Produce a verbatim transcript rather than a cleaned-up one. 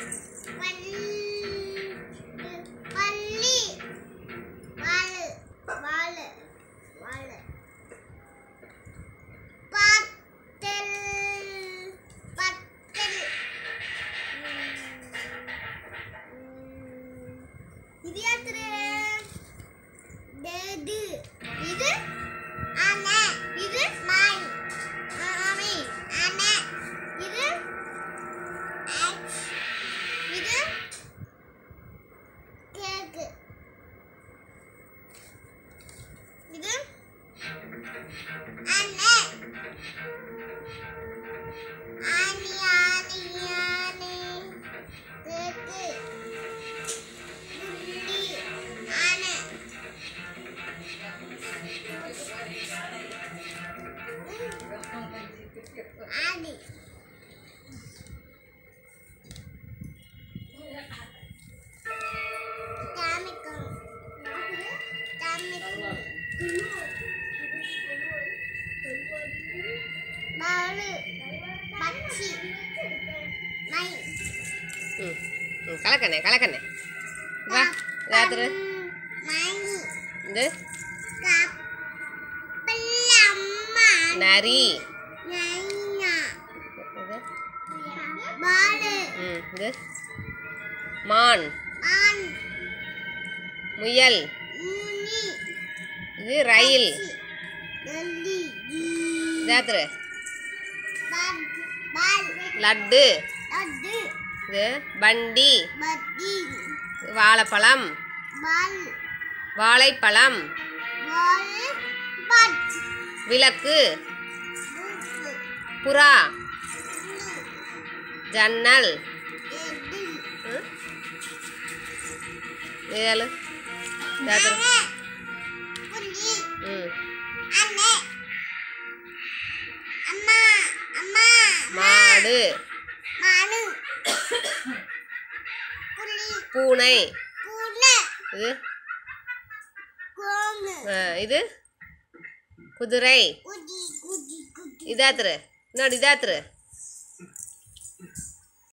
பள்ளி வாழு வாழு வாழு பத்தல் பத்தல் இது யாத்திரை டேடு இது ஆனா இது நாய் ஆமை ஆனா இது இது கேக்கு இது ஆனா ஆனி ஆனி ஆனி கேக்கு புள்ளி ஆனா ஆனி கலக்கண்ணே கலக்கண்ணே வா ராத்திரி இது நரி இது மான் முயல் இது ரயில் ராத்திரி லட்டு இது பண்டி வாழைப்பழம் வாழைப்பழம் விளக்கு புறா ஜன்னல் ஏழு மாடு பூனை இது இது குதிரை இதாத்துரு இன்னொரு இதாத்துரு